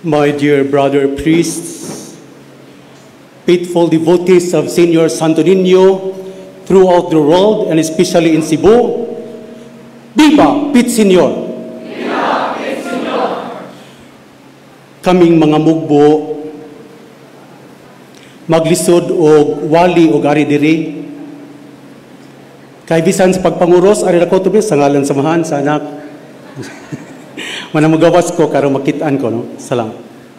My dear brother priests, faithful devotees of Senior Santo Niño throughout the world and especially in Cebu, Viva Pit Senior! Viva Pit Senior! Kaming mga mugbo, maglisod og wali og ari diri. Kay bisan sa pagpanguros, ari ako tubis sa ngalan samahan sa anak. Manamagawas ko karon makitaan ko, no? Salamat.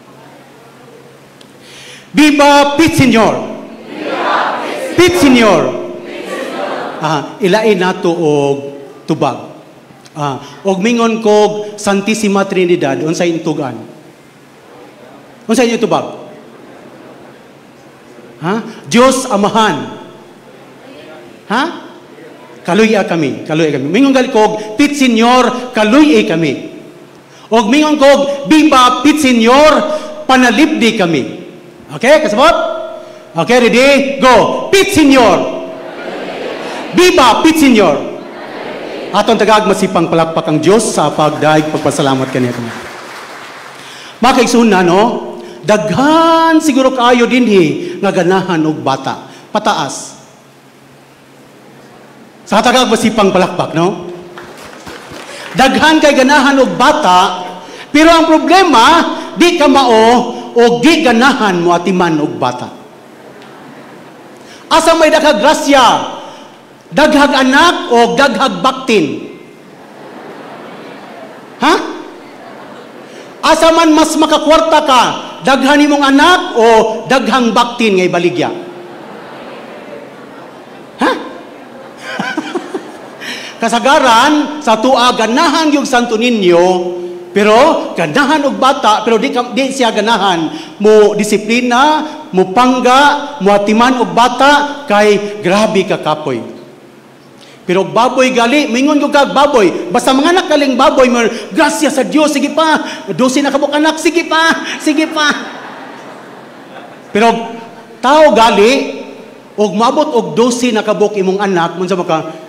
Viva Pit Senior! Viva Pit Senior! Pit Senior! Ilain nato og tubag. Og mingon kog Santissima Trinidad, unsay intugan? Unsay inyo tubag? Diyos Amahan. Kaluya kami, kaluya kami. Mingon gali kog Pit Senior, kaluya kami. Og mingon kog Viva Pit Senior, panalipdi kami. Okay, kasabot? Okay, ready? Go! Pit Senior! Viva Pit Senior! Atong tagag masipang palakpak ang Diyos sa pagdaig pagpasalamat kaniya kami. Mga kaigsuon na, no? Daghan siguro kayo dinhi nga ganahan og bata. Pataas. Sa tagag masipang palakpak, no? Daghan kay ganahan og bata, pero ang problema, di ka mao o di ganahan mo atiman og bata. Asa may daghag grasya, daghag anak o daghag baktin? Asa man mas makakwarta ka, daghan imong anak o daghang baktin ngay baligya? Kasagaran sa tua ganahan yung Santo Niño, pero ganahan og bata, pero di siya ganahan mo disiplina, mo pangga, mo atiman og bata kay grabe ka kapoy. Pero baboy gali, mingon ko kag baboy, basta mga anak kaling baboy, grasya sa Dios, sige pa, 12 na kabuk anak, sige pa. Pero tao gali og mabot og 12 na kabuk imong anak, munsa maka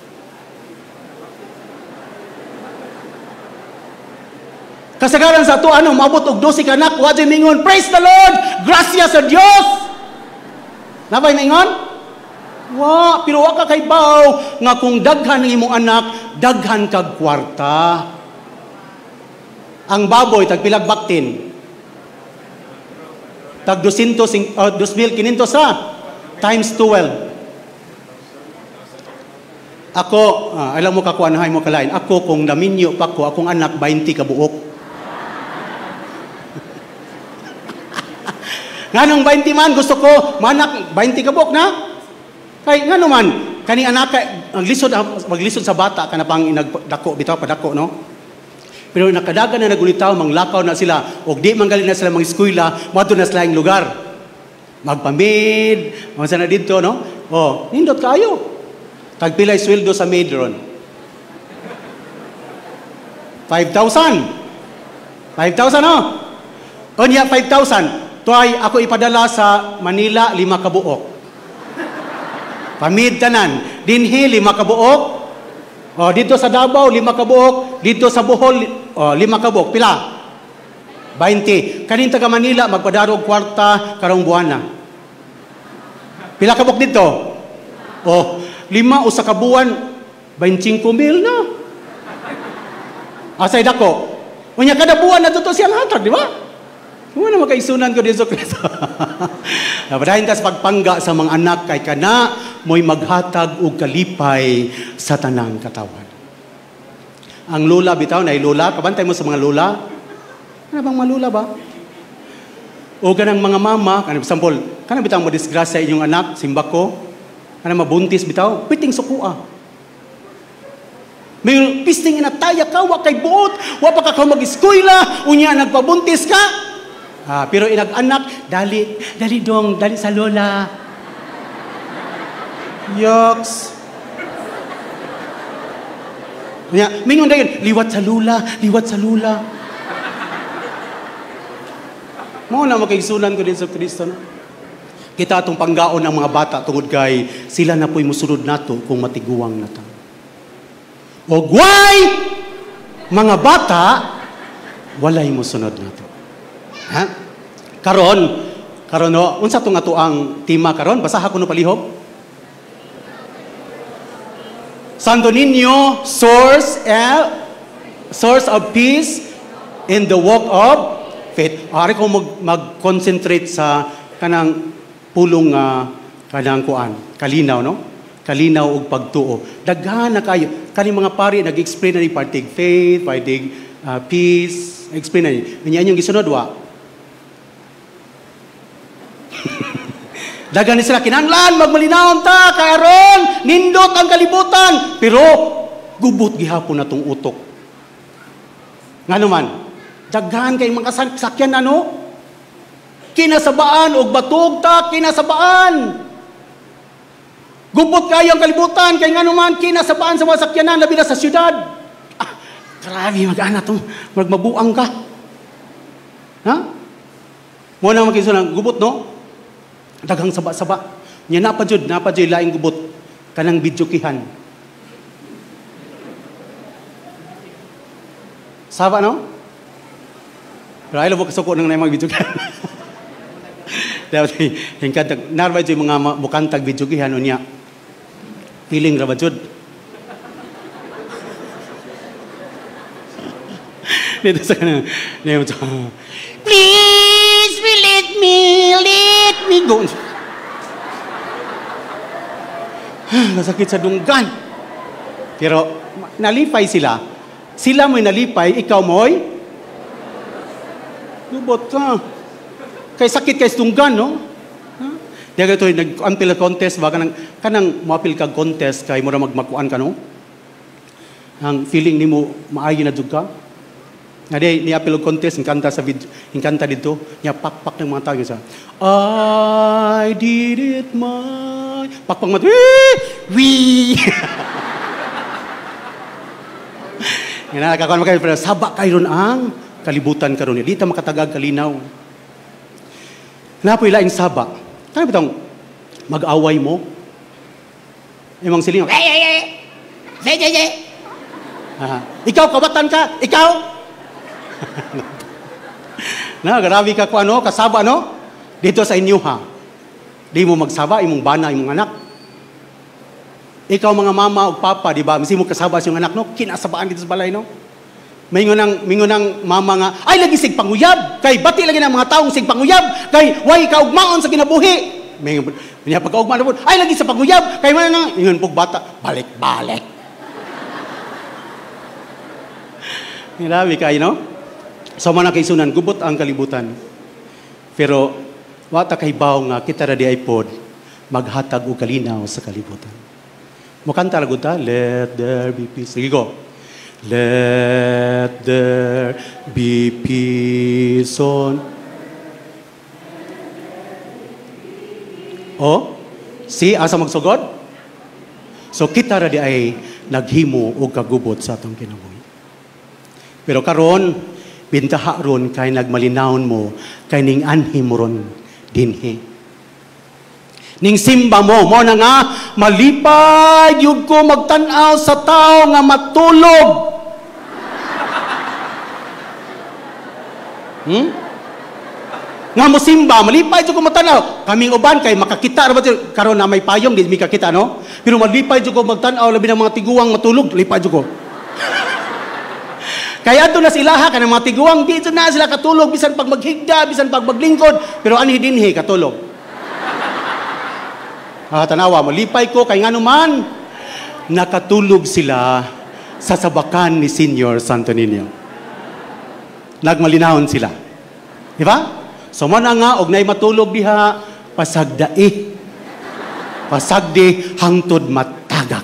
kasagaran sa ito, mabot og 12 ka anak, wadyo mingon, praise the Lord, grasya sa Diyos. Nabay mingon? Pero waka kay baw, nga kung daghan ng imong anak, daghan kag kwarta. Ang baboy, tagpilag baktin. Tag 2,500 sa, times 12. Ako, alam mo kakuanahay mo kalain, ako kung naminyo pa ko, akong anak 20 ka buok. Nganong 20 man gusto ko manak 20 kabok na kay ngano man kani anak maglisod sa bata kana pang inagdako bitaw padako, no? Pero nakadagan na nagulitaw manglakaw na sila og di man gali na sila mga eskwela madto na sila ang lugar magpamid mga sana dito, no? Nindot kayo tagpilay sweldo sa maid ron 5,000 no? Onya 5,000 tuay ako ipadala sa Manila 5 kabuok. Pamid tanan. Dinhi 5 kabuok. Dito sa Davao 5 kabuok. Dito sa Bohol 5 kabuok. Pila? 20. Kanin taga Manila magpadarog kwarta karong buwana. Pila kabuok dito? 5 usa ka buwan 25,000 na. Asay dako. Unya kada buwan na to siyang hatag, di ba? Kung ano makaisunan ko din sa Kristo. Napadahin ta sa pagpangga sa mga anak kay kana mo'y maghatag og kalipay sa tanang katawan. Ang lola bitaw na lola, kabantay mo sa mga lola. Ano bang mga lola ba? O kanang mga mama, kanang example, kanang bitaw mo disgrasya inyong anak, simbako, kanang mabuntis bitaw, piting sukua. May pisting inataya ka, wa kay buot, wa pa ka mag-eskwela, unya nagpabuntis ka. Pero inag-anak, dali dong, dali sa lola. Yoks. Mingon na yun, liwat sa lula. Mao na makaigsunan ko din sa Kristo. No? Kita atong panggaon ang mga bata tungod kay sila na po'y musunod nato kung matiguang na ta. O why mga bata walay musunod nato. Ha? Karon no, unsa tong ato ang tema karon? Basaha ko no palihog. Santo Niño, source of peace in the walk of faith. Ari ko mag-concentrate sa kanang pulong kanang kuan, kalinaw no? Kalinaw og pagtuo. Daghan na kayo. Kani mga pari nag-explain na ni partig faith, partig peace, explain na ni. Nya yung gisunod wa. Daghan ni sila kinahanglan magmalinaw ta karon nindot ang kalibutan pero gubot gihapon natong utok. Ngano man? Daghan kay mga sakyan ano? Kinasabaan og batog ta kinasabaan. Gubot kayo ang kalibutan kay ngano man kinasabaan sa mga sakyanan labi na sa syudad. Grabe mag-ana to, magmabuang ka. Ha? Mo na makisunang gubot no? Daghang saba-saba. Nya napadjud laing gubot kanang bidyokihan. Saba no? Pero ay labo kasuko nang mga bidyokihan. Dapat hingkantag narba jud mga bukantag bidyokihan unya. Feeling ra ba jud? Dito sa kanang please let me go. Nasakit sa dunggan. Pero nalipay sila. Sila mo'y nalipay, ikaw mo'y lubot ka. Kay sakit kay dunggan, no? Diya ito, nag-ampil contest ba? Kanang maapil kag contest kay mura magmakuan ka, no? Ang feeling ni mo, maayo na dug ka. Nga di apil contest, inkanta dito, niya pakpak ng mga tao sa I did it my... Pakpak mga wee! Nga nakakakuan kayo, pero sabak kayo ron ang kalibutan ka ron. Di ta makatagag kalinaw. Napoy laing sabak. Kaya ba itong mag-away mo? Imang siling, ikaw, kabatan ka! Ikaw! Na, grabe ka ko ano, kasaba no? Dito sa inyo ha. Di mo magsaba, imong bana, imong anak. Ikaw mga mama o papa, di ba? Misi mo kasaba sa iyong anak, no? Kinasabaan dito sa balay, no? Mingunang mama nga, ay lagi sig panguyab. Kay bati lagi ng mga taong sig panguyab. Kay way kaugmaon sa kinabuhi. May pagkaugma na po, ay lagi sa panguyab. Kay man nga, ingon pog bata, balik-balik. Grabe kayo, no? So man kaisunan, gubot ang kalibutan. Pero wata kay baw nga kita ra di ay pod maghatag og kalinaw sa kalibutan. Mo kanta ra gud ta, let there be peace. Sige go. Let there be peace on. Oh, si asa magsugod? So kita ra di ay naghimo og kagubot sa atong kinabuhi. Pero karon bintaha ron kay nagmalinawon mo kay ning anhi mo ron dinhi. Ning simba mo na nga malipay yun ko magtan-aw sa tao nga matulog. Nga mo simba malipay yun ko magtan-aw. Kaming uban kay makakita ra ba karon na may payong di mi kakita no? Pero malipay yun ko magtan-aw labi ng mga tiguang matulog lipay yun ko. Kaya ato na silaha ka ng mga tiguang, dito na sila katulog, bisan pag maghigda, bisan pag maglingkod, pero ani dinhi katulog. Tanawa, malipay ko, kay nga naman, nakatulog sila sa sabakan ni Senior Santo Niño. Nagmalinahon sila. Di ba? So man nga, og na'y matulog diha, pasagdai. Pasagdi, hangtod matagak.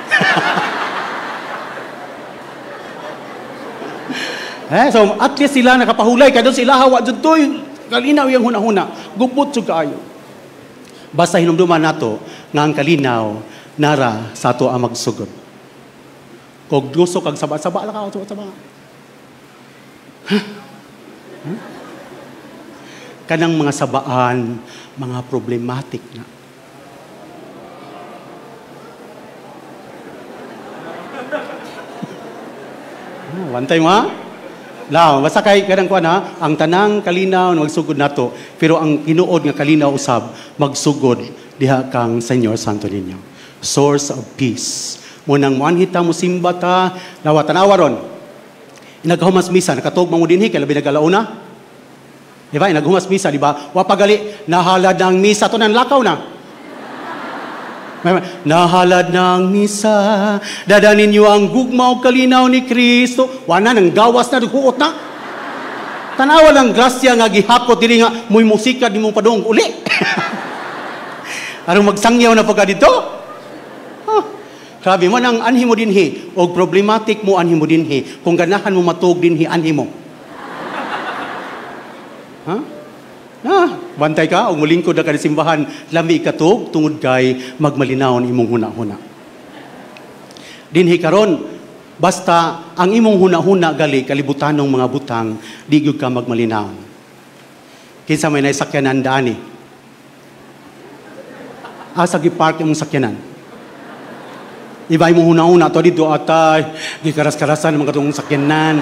So at least sila nakapahulay kaya doon sila hawa dyan to kalinaw yung huna-huna gupot so kaayo basta hinumduman nato nga ang kalinaw nara sa ato ang magsugod kog gusto kag saba-saba lang ka saba kanang mga sabaan mga problematic na one time ha Lao, basta kay kadang kuan ha, ang tanang kalinaw magsugod nato, pero ang tinuod nga kalinaw usab magsugod diha kang Senyor Santo Niño. Source of peace. Munang muanhita mo simba ta, nawa tanawa ron. Naghumas misa, nakatog mo dinhi kay labi nagalauna. Di ba? Naghumas misa, di ba? Wa pagali nahalad ng misa to nan lakaw na. Nahalad ng misa, dadanin niyo ang gugmaw kalinaw ni Kristo. Wala nang gawas na, duguot na. Tanawa lang grasya nga gihapot, dili nga, muy musika, di mo padong uli. Arong magsangyaw na pagka dito? Huh. Grabe mo nang anhi mo dinhi, o problematic mo anhi mo dinhi, kung ganahan mo matug dinhi, anhi mo. Ha? Bantay ka, o mulingkod na ka na simbahan, lami ikatog, tungod kay magmalinawon imong huna-huna. Dinhi karon, basta ang imong huna-huna gali, kalibutan ng mga butang, di gyud ka magmalinawon. Kinsa may naisakyanan daani? Asa gipark imong sakyanan? Iba imong huna-huna, to dito atay, di karas-karasan mga katong sakyanan.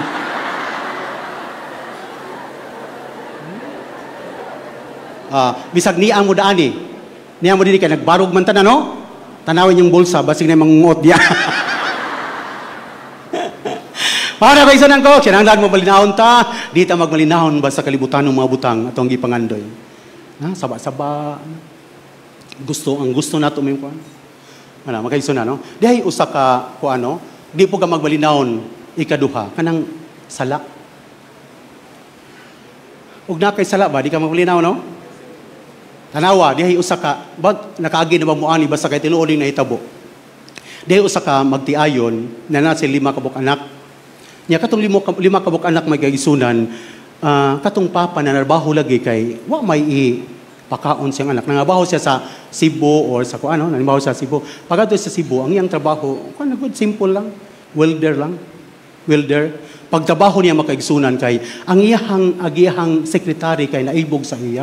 Bisag niya mo daani. Niya mo din kay nagbarog man tanan, no? Tanawin yung bulsa, basig na mangungot diya. Para ba isa nang ko, kinahanglan mo malinahon ta, di ta magmalinahon basta kalibutan ng mga butang atong gipangandoy. Saba-saba. Gusto nato may kuan. Magkaiso na, no? Dihay usa ka kuano, di po ka magmalinahon ikaduha kanang sala. Ug na kay sala ba di ka magmalinahon, no? Tanawa, dihay usa ka, nakaagi na ba mo ani basta kay tinuod na hitabo. Dihay usa ka magtiayon na nasa 5 kabuk anak. Nya katong 5 kabuk anak may gagisunan, katong papa na narbaho lagi kay wa may pakaon siyang anak. Nangabaho siya sa Cebu or sa kuano, nangabaho sa Cebu. Pagadto sa Cebu, ang iyang trabaho, kuno good simple lang, welder lang. Welder. Pagtrabaho niya makaigsunan kay ang iyahang sekretary kay naibog sa iya.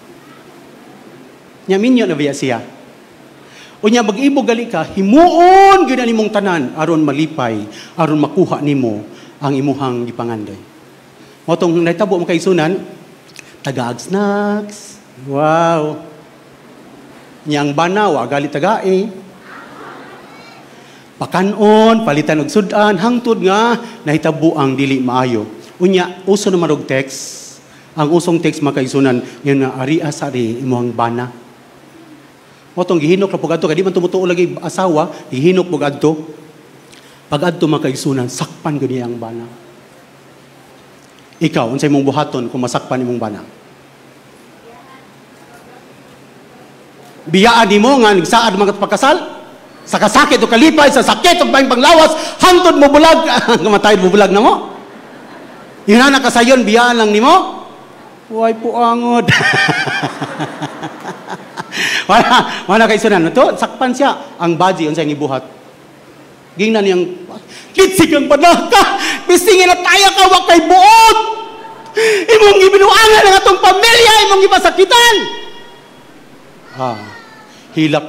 Nya minyo na biya siya. Unya mag-ibog gali ka, himuon gyud nimong tanan aron malipay, aron makuha nimo ang imuhang gipangandoy. Motong nahitabo mo kay sunan, tagaag snacks. Wow. Nya ang bana wa gali tagae. Pakanon, palitan og sudan, hangtod nga nahitabo ang dili maayo. Unya uso naman og text. Ang usong text makaisunan yun nga ari asari imong bana. Motong gihinok ra pug adto kay di man tumutuo lagi asawa, gihinok pug adto. Pag adto makaisunan sakpan gani ang bana. Ikaw unsay imong buhaton kung masakpan imong bana? Biyaan nimo nga nagsaad man kat pagkasal? Sa kasakit o kalipay, sa sakit o panglawas, hangtod mo bulag, kamatay mo bulag na mo. Yun na nakasayon, biyaan lang nimo. Huwag po angod. Wala kayo sunan. Ito, sakpan siya. Ang baji, yun sa ibuhat. Gingnan niyang, kitsig ang panaka, bisingin na tayo ka, wak kay buot. Imong ibinuangan ng atong pamilya, imong ipasakitan. Hilak.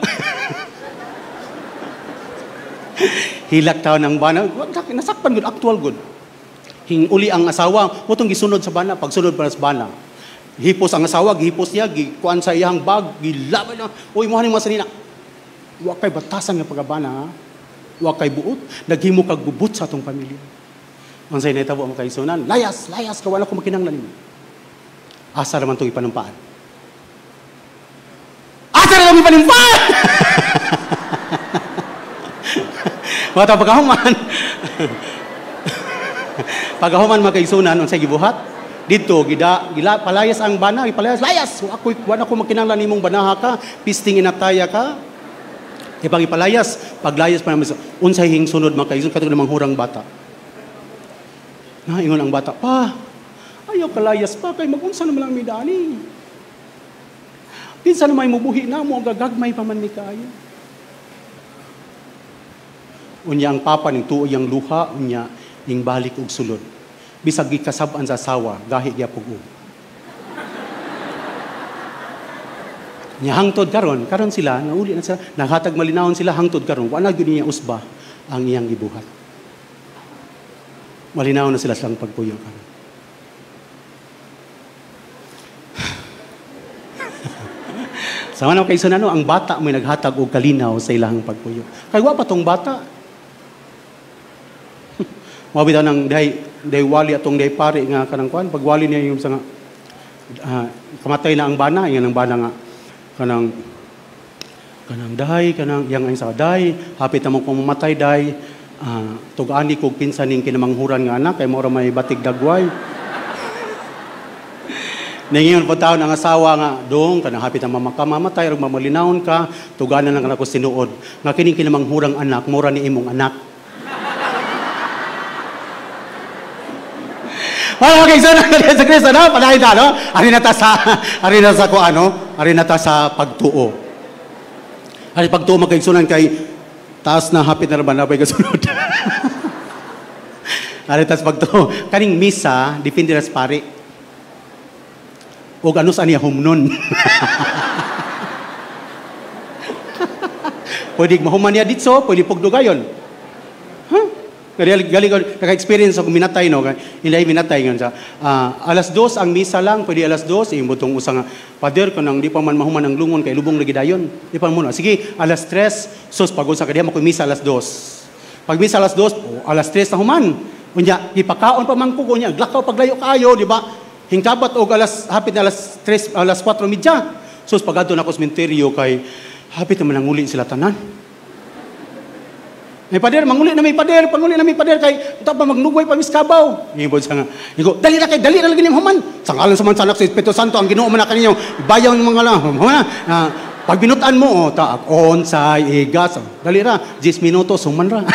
Hilak tao ng bana. Nasakpan good, actual good. Uli ang asawa, motong gisunod sa bana, pagsunod para sa bana. Hipos ang asawa, gihipos niya, gikuan sa iyang bag, gilaban na, uy, muhaning masanina. Huwag kay batasan ng pagkabana, ha? Huwag kay buot, naghimo kag bubut sa atong pamilya. Ang sa'yo na itabo ang kaisunan, layas, kawan ako makinanglan mo. Asa naman itong ipanampaan. Asa naman ipanampaan! Wata pagkahuman. Pagkahuman makaisunan, ang sa'yo gibuhat, dito, gila, palayas ang bana, ipalayas, layas! Wala ko makinanglan nimong banaha ka, pisting inataya ka. Pag ipalayas, paglayas pa naman, unsay hing sunod makaisunan, katong namang hurang bata. Ingon ang bata, pa, ayaw kalayas pa, kay mag-unsa naman lang midani. Pinsan naman mubuhi na mo, gagagmay pa man ni kayo. Unya ang papa ning tuoy ang luha, unya ning balik og sulod. Bisag gikasab-an sa asawa, gahi gyapon og. Nya hangtod karon sila nauli na sila, naghatag malinawon sila hangtod karon, wala gyud niya usba ang iyang gibuhat. Malinaw na sila silang pagpuyo karon. Sama naman kay sunano, ang bata may naghatag og kalinaw sa ilang pagpuyo. Kay wa pa tong bata. Mabitaw nang day wali atong day pare nga kanang kuan, pag wali niya yung sa nga kamatay na ang bana, yan ang bana nga kanang dahay, kanang yang ang sa dahay, hapit na mo kung mamatay dahay, tugani kog pinsan ning kinamanghuran nga anak kay mao ra may batig dagway. Ningon po taon ang asawa nga dong kanang hapit na mamatay ug mamalinawon ka, tuganan lang kanako sinuod nga kining kinamangurang anak mura ni imong anak. Wala kay sana sa Kristo na panahita no. Ari na ta ko ano, ari na ta sa pagtuo. Ari pagtuo magkaigsunan kay taas na hapit na raban napay kasunod. Ari tas pagtuo kaning misa depende ras pare. Og ano sa niya humnon. Pwede mahuman niya ditso, pwede pugdugayon. Galing naka-experience ako minatay no, ilay minatay ngon sa alas 2 ang misa lang, pwede alas 2 imbutong usang pader ko nang di pa man mahuman ang lungon kay lubong lagi dayon. Di pa muna. Sige, alas 3 sus pagod sa kadiya mo misa alas 2. Pag misa alas 2, alas 3 na human. Unya ipakaon pa man ko unya, glakaw paglayo kayo, di ba? Hingkabat og hapit na alas 3, alas 4:30. Sus pagadto na ko sa sementeryo kay hapit na manguli sila tanan. May pader, panguli na may pader kay uta pa magnugway pa miskabaw. Ibod sa nga. Igo, dali na lagi ning human. Sangalan sa mansanak sa Espiritu Santo ang Ginoo man kaninyo. Bayaw ng mga lang. Pag binutan mo, taak on sa igas. Dali ra, 10 minutos human ra.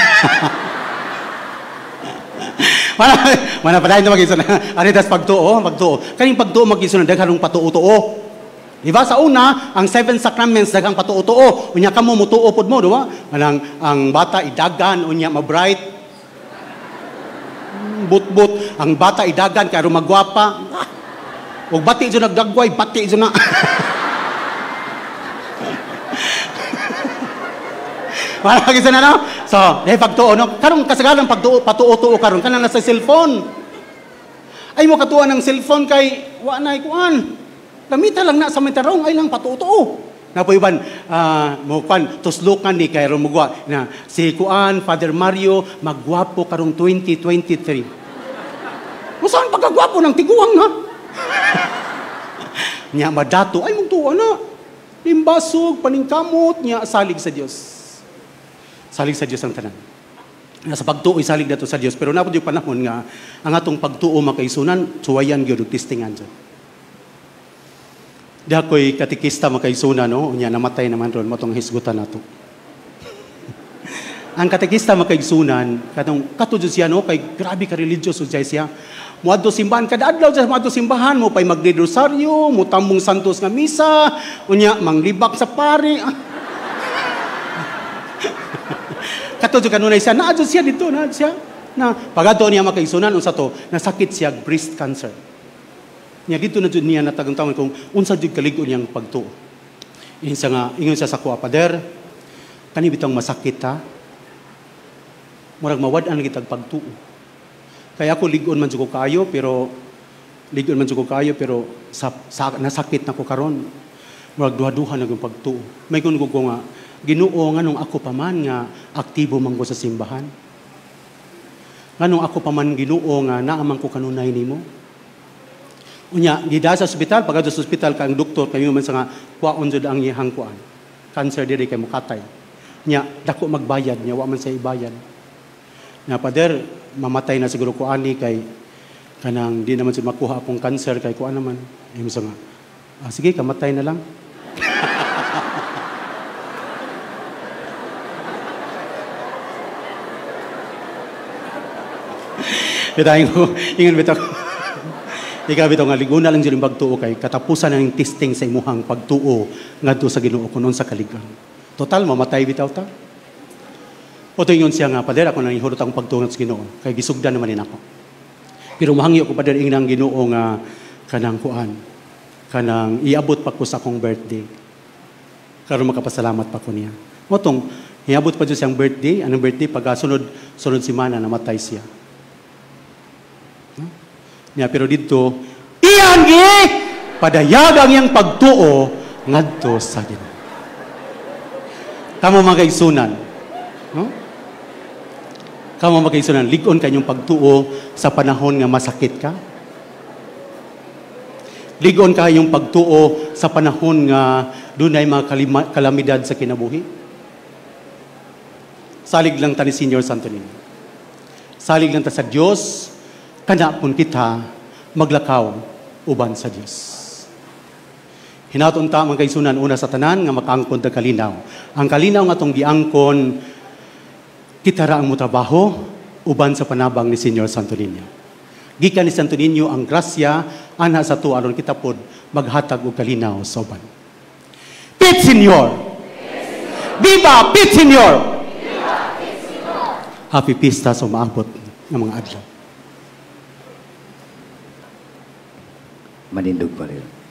Mana pa dayon magisun. Ari das pagtuo. Kaning pagtuo magisun daghanong patuo-tuo. Diba sa una, ang 7 sacraments daghang patuo-tuo. Unya kamo mutuo pod mo, diba? Ang bata idagan, unya ma-bright. But ang bata idagan kay magwapa. Og bati jo nagdagway, bati jo na. Para kisa na no? So, pagtuo no. Karong kasagaran patuo-tuo karon kana na sa cellphone. Ay mo katuan ng cellphone kay wa nay kuan. Kamita lang na sa mentarong ay lang patuo-tuo. Napoyban mo kan tuslukan ni kay rumugwa na si kuan Father Mario magwapo karong 2023. Usahan pagkagwapo ng tiguang ha. Nya madato ay mugtuo na. Limbasog paningkamot nya salig sa Dios. Salig sa Dios ang tanan. Sa pagtuo salig dato sa Dios pero napod yung panahon nga ang atong pagtuo makaisunan suwayan gyud testingan jud. Di ako'y katikista makaisuna, no? Unya, namatay naman ron, matong hisgutan nato. Ang katikista makaisunan, katudyo siya, no? Kay grabe ka religious, siya. Muadto simbahan, kada adlaw siya, muadto simbahan, mo pa'y magdidrosaryo, mo tambong santos nga misa, unya, manglibak sa pari. Katudyo kanunay siya, naadyo siya dito, naadyo siya. Pagado niya makaisunan, unsa to, nasakit siya breast cancer. Nya dito na jud niya natagang-taon kung unsa jud kalig-on niyang pagtuo. Ingon sa kuha pader, kani bitong masakit ha. Murag mawad-an kitag pagtuo. Kaya ako lig-on man jud ko kayo pero nasakit na ko karon. Murag duha-duha na yung pagtuo. May kun ko nga Ginoo nganong ako pa man nga aktibo man ko sa simbahan. Nganong ako pa man Ginoo nga naamang ko kanunay nimo. Unya, gida sa ospital, pagka sa ospital ka ang doktor, kayo man sa nga, kuwaon jud ang iyang kuan. Cancer diri kay mukatay. Nya, dako magbayad, nya wa man sa ibayad. Nya, pader, mamatay na siguro ko ani kay, kanang di naman siya makuha akong cancer kay kuan naman. Ay mo sa nga, sige, kamatay na lang. Ingon bitaw. Ikaw bitaw nga liguna lang jud pagtuo kay katapusan ng testing sa imuhang pagtuo ngadto sa Ginoo kunon sa kaligan. Total mamatay bitaw ta. Oto ingon siya nga pader ako nang ihurot ang pagtuo sa Ginoo kay gisugdan naman ako. Pero mahangyo ko pader inang Ginoo nga kanang kuan. Kanang iabot pa ko sa akong birthday. Karon makapasalamat pa ko niya. Motong iabot pa jud siyang birthday, anong birthday pagkasunod semana namatay siya. Niya pero dito, iyan gi padayagang yang pagtuo ngadto sa Ginoo. Kamo mga kaigsunan, no? Kamo mga kaigsunan, lig-on kanyong pagtuo sa panahon nga masakit ka. Lig-on kayong pagtuo sa panahon nga dunay mga kalamidad sa kinabuhi. Salig lang ta ni Senior Santo Niño. Salig lang ta sa Dios, kana pun kita maglakaw uban sa Dios. Hinaton ta mga kaigsunan una sa tanan nga makaangkon ta kalinaw. Ang kalinaw nga tong giangkon kita ra ang motrabaho uban sa panabang ni Senior Santo Niño. Gikan ni Santo Niño ang grasya ana sa tuwa aron kita pod maghatag og kalinaw sa uban. Pit Senior. Viva Pit Senior. Happy Pista sa maabot ng mga adlaw. Manindog pa rin.